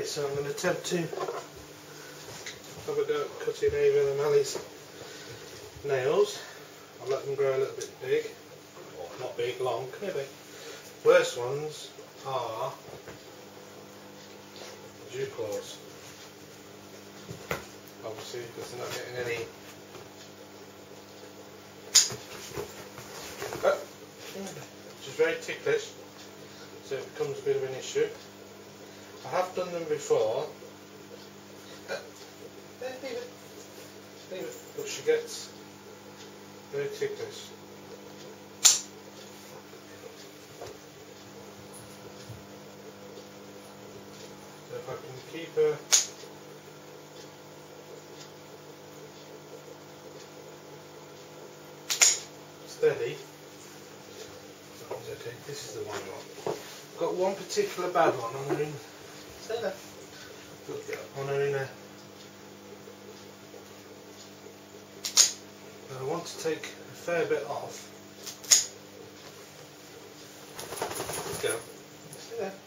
so I'm going to attempt to have a go at cutting Ava and Ali's nails. I'll let them grow a little bit big, or not big, long, maybe. Worst ones are dew claws, obviously, because they're not getting any which is very ticklish, so it becomes a bit of an issue. I have done them before. Leave it. But she gets very ticklish. So if I can keep her steady. Okay, this is the one I want. I've got one particular bad one on her in. Stay there. Good girl. On her inner. I want to take a fair bit off. Good girl. Stay there.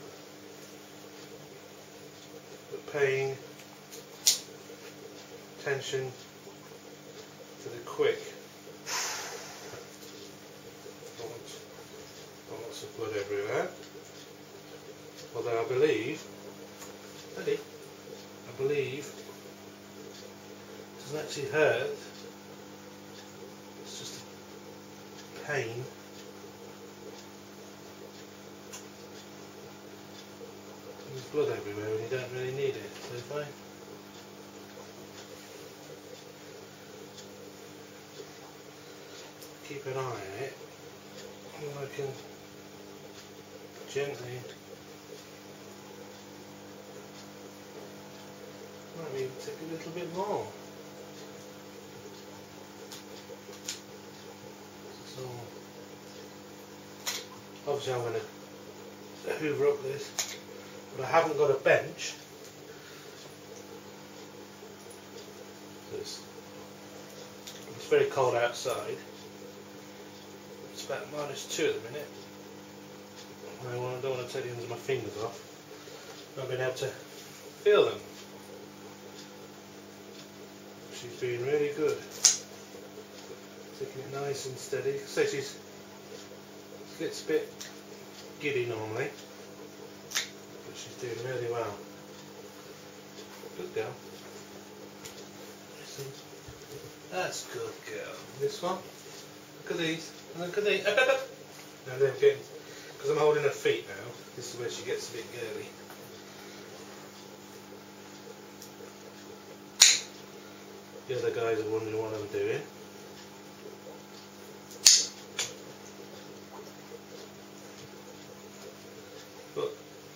But paying attention to the quick. Lots of blood everywhere. Although I believe, it doesn't actually hurt. It's just a pain. There's blood everywhere and you don't really need it. So if I keep an eye on it, I can gently, might even take a little bit more. So obviously I'm going to hoover up this, but I haven't got a bench, so it's very cold outside. It's about -2 at the minute. I don't want to take the ends of my fingers off. Not being able to feel them. She's being really good. Taking it nice and steady. So she gets a bit giddy normally, but she's doing really well. Good girl. That's good girl. This one. Look at these. Look at these. Now they're getting. Because I'm holding her feet now, this is where she gets a bit girly. The other guys are wondering what I'm doing. But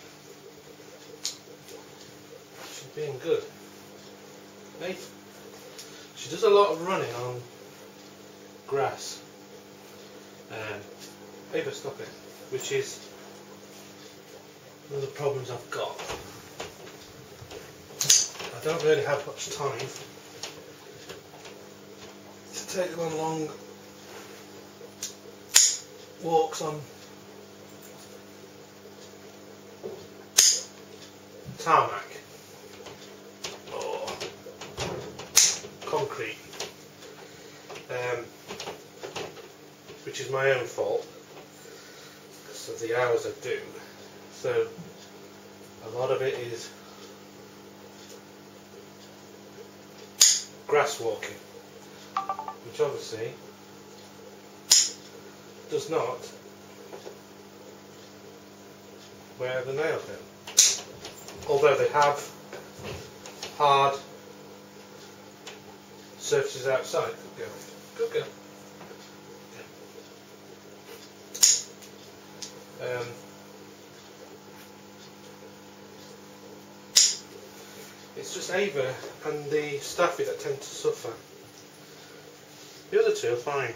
she's being good. Hey? She does a lot of running on grass. Ava, stop it. Which is one of the problems I've got. I don't really have much time to take them on long walks on tarmac or concrete, which is my own fault. Of the hours I do, so a lot of it is grass walking, which obviously does not wear the nails down, although they have hard surfaces outside. Good girl. Good girl. It's just Ava and the Staffy that tend to suffer. The other two are fine.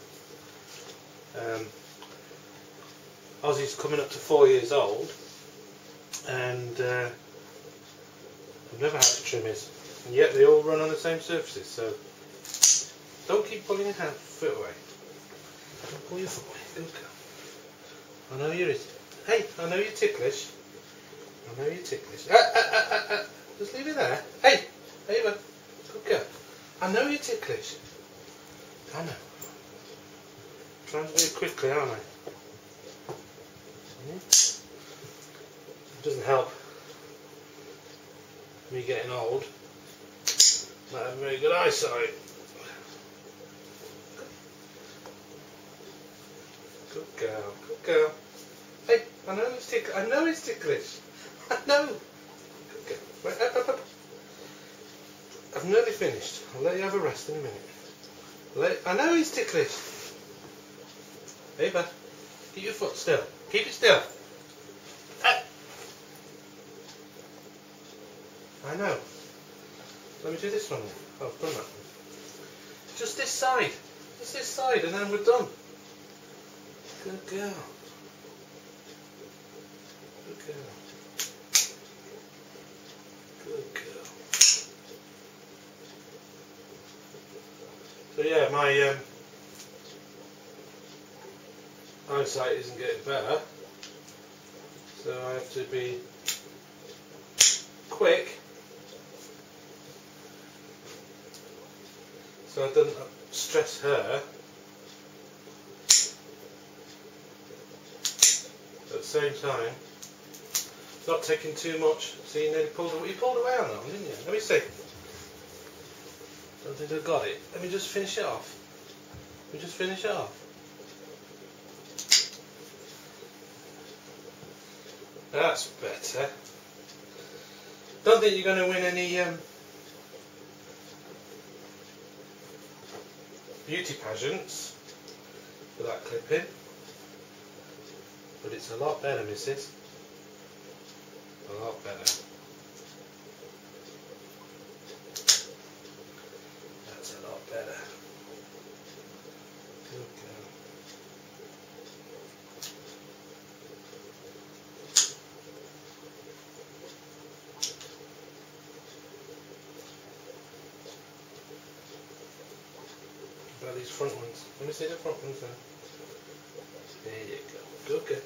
Ozzy's coming up to 4 years old, and I've never had to trim his, and yet they all run on the same surfaces. So don't keep pulling your foot away. Don't pull your foot away. Good girl. I know you're. Hey, I know you're ticklish. I know you're ticklish. Just leave it there. Hey, Ava, good girl. I know you're ticklish. I know. I'm trying to do it quickly, aren't I? It doesn't help me getting old. Not having very good eyesight. Good girl, good girl. Hey, I know it's ticklish. I know it's ticklish. I know. Good girl. Right, up. I've nearly finished. I'll let you have a rest in a minute. I know he's ticklish. Ava, keep your foot still. Keep it still. I know. Let me do this one then. Oh, I've done that one. Just this side. Just this side and then we're done. Good girl. Good girl. Good girl. So yeah, my eyesight isn't getting better. So I have to be quick. So I don't stress her. At the same time, not taking too much. See, you nearly pulled away. You pulled away on that one, didn't you? Let me see. Don't think I got it. Let me just finish it off. Let me just finish it off. That's better. Don't think you're going to win any beauty pageants for that clipping, but it's a lot better, missus. A lot better. That's a lot better. Good girl. About these front ones. Let me see the front ones then. There you go. Good girl.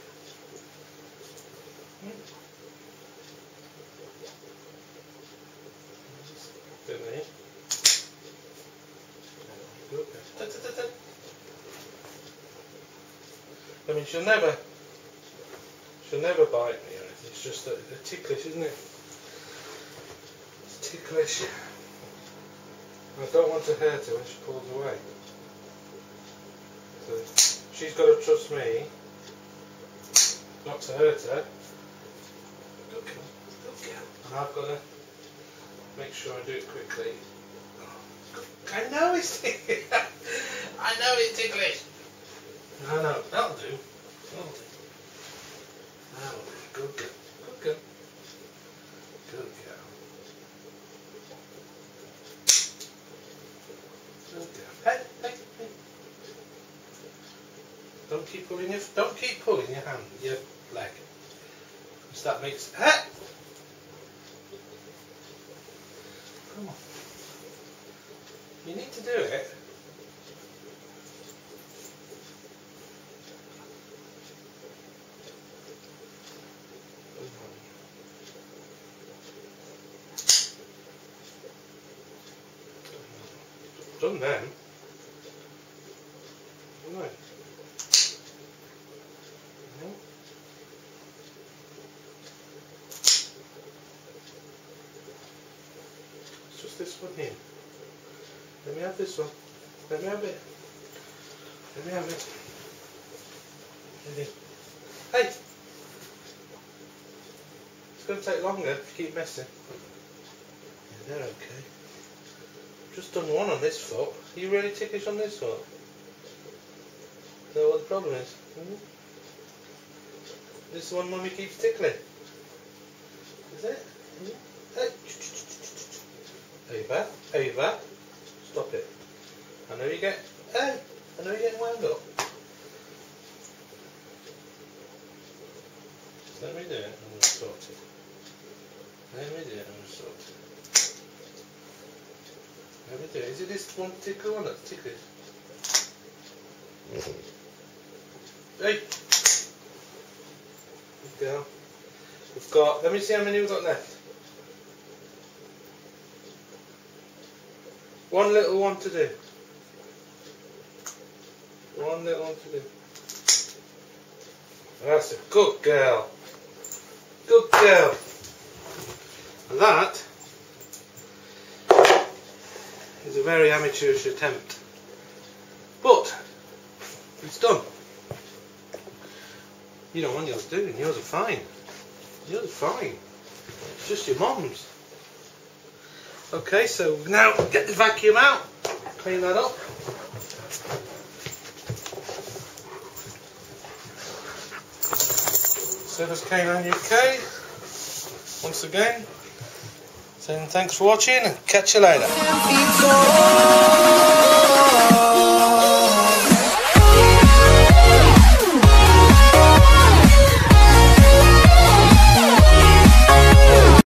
Good. I mean, she'll never bite me or anything. It's just that they're ticklish, isn't it? It's ticklish. I don't want to hurt her when she pulls away. So she's got to trust me not to hurt her. Good girl. Good girl. And I've got to make sure I do it quickly. I know it's ticklish. I know it's ticklish. No, that'll do. That'll do. That'll do. Good girl. Good girl. Good girl. Good girl. Hey. Don't keep pulling your hand, your leg. Because that makes. Come on. You need to do it. Done then. Right. It's just this one here. Let me have this one. Let me have it. Let me have it. Ready? Hey! It's going to take longer if you keep messing. Yeah, they're okay. Just done one on this foot. Are you really ticklish on this foot? Is that what the problem is? This is the one Mummy keeps tickling. Is it? Hey! Ava. Stop it. I know you get. Hey! I know you're getting wound up. Just let me do it. I'm going to sort it. Let me do it. I'm going to sort it. Let me do it. Is it this one particular one that's ticklish? Hey! Good girl. We've got, let me see how many we've got left. One little one to do. One little one to do. That's a good girl. Good girl. And that is a very amateurish attempt. But it's done. You don't want yours doing. Yours are fine. Yours are fine. It's just your mum's. Okay, so now get the vacuum out. Clean that up. Service K9 UK. Once again, saying thanks for watching and catch you later.